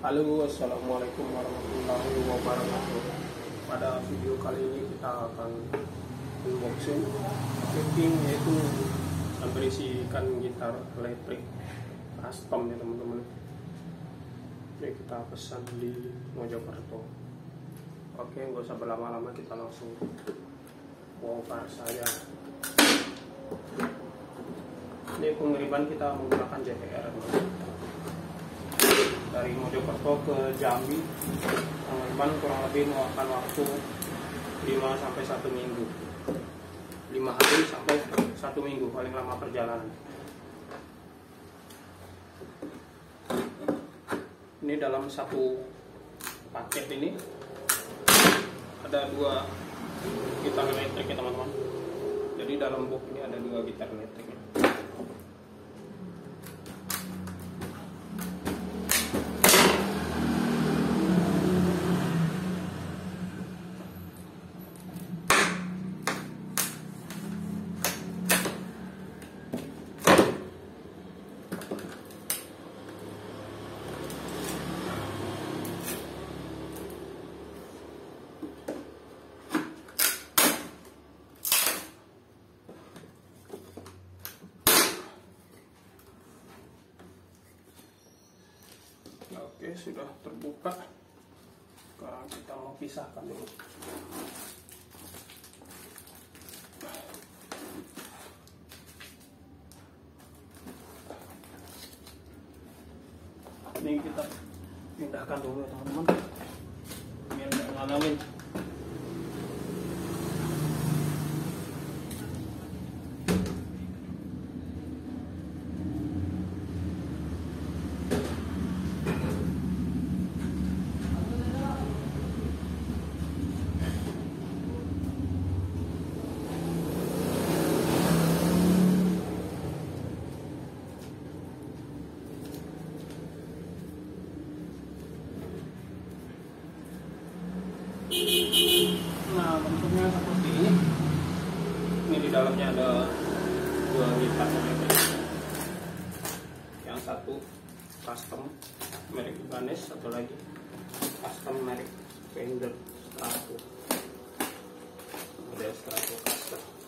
Halo, assalamualaikum warahmatullahi wabarakatuh. Pada video kali ini kita akan unboxing fitting, yaitu berisikan gitar elektrik custom ya teman-teman. Ini kita pesan di Mojokerto. Oke, nggak usah berlama-lama, kita langsung bongkar saja. Ini pengiriman kita menggunakan JPR dari Mojokerto ke Jambi. Pengiriman kurang lebih memakan waktu 5 sampai 1 minggu, 5 hari sampai 1 minggu paling lama perjalanan. Ini dalam satu paket ini ada 2 gitar elektrik ya teman-teman. Jadi dalam box ini ada 2 gitar elektrik. Oke, sudah terbuka. Sekarang kita mau pisahkan dulu. Ini kita pindahkan dulu ya teman-teman, biar nggak ngalamin. Nah, bentuknya seperti ini. Ini di dalamnya ada 2 gitar elektrik. Yang satu custom merek Ibanez, satu lagi custom merek Fender Strato. Model Strato custom.